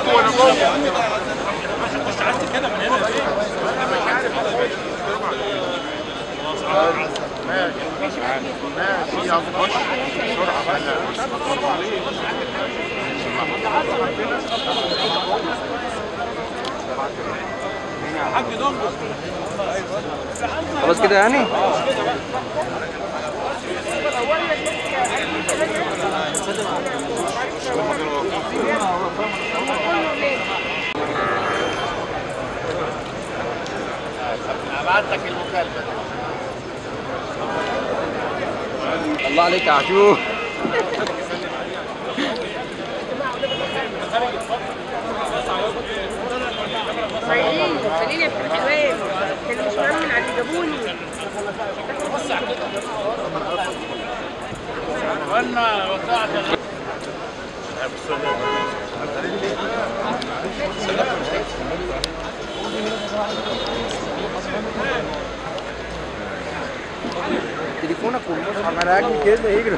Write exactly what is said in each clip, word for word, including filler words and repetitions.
ماشي يلا خش بسرعه خلاص كده يعني. ابعت لك المكالمه. الله عليك يا عاشور. صايعين خليني في الحلوين اللي مش مهم على اللي جابوني. وانا وقعت تليفونك والمصحف على اجل كده يجري.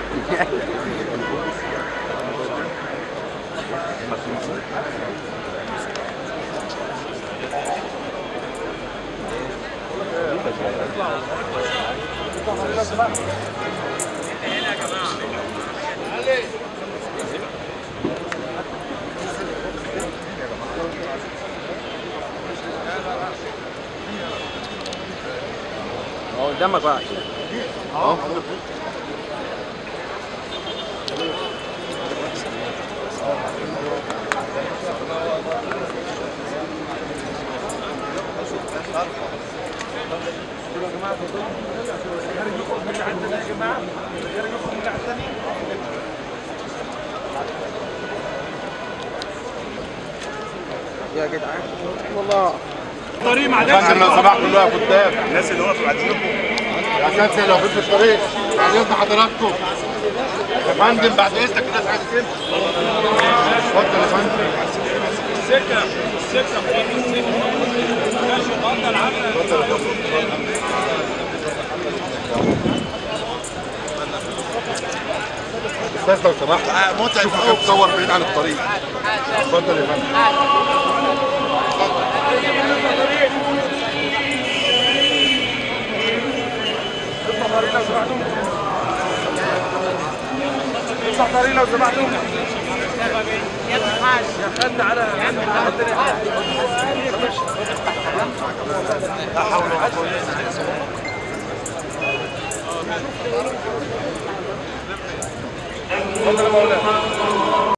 اهو قدامك بقى اهو. يا جدعان والله الطريق ما عادش لو سمحتوا كلها قدام الناس اللي واقفه بعد لكم يا كابتن لو في الطريق بعد اذن حضراتكم يا فندم بعد اذنك الناس عايزه تمشي اتفضل يا فندم السكه السكه ماشي اتفضل يا عم اتفضل استاذ لو سمحت متعب قوي تصور بعيد عن الطريق اتفضل يا فندم افتح طريق لو سمحتوا يا حاج يا خد على لا حول ولا قوه الا بالله.